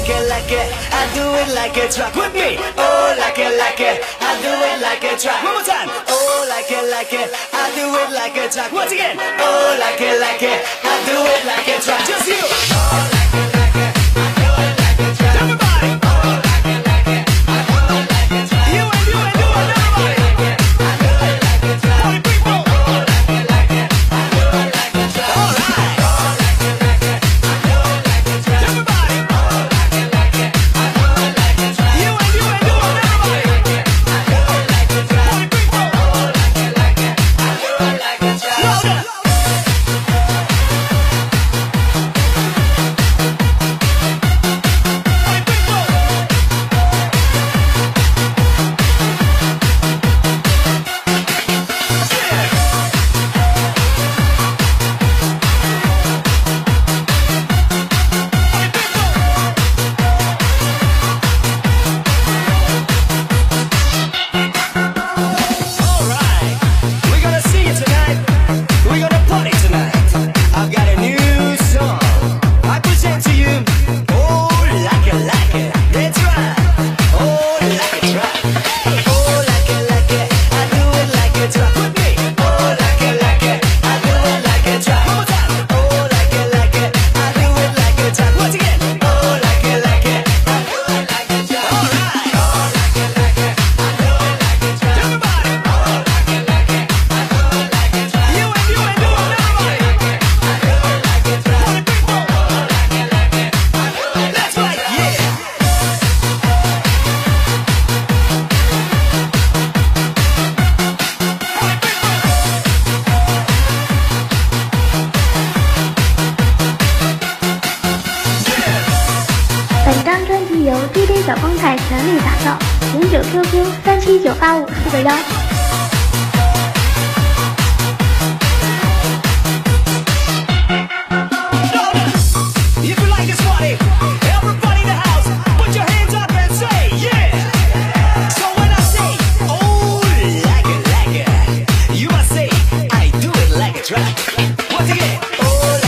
like it, I do it like a track with me. Oh, like it, I do it like a track. One more time. Oh, like it, I do it like a track. Once again. Oh, like it, I do it like a track. Just you. Oh, like it, I do it like a track. Everybody. Oh, like it, I do it like a track. You and everybody. I do it like a track. Party people. Oh, like it, I do it like a track. All right. Oh, like it, I do it like a track. Everybody. 本张专辑由 DJ 小风采全力打造，09 QQ 3798541。 Once again, oh,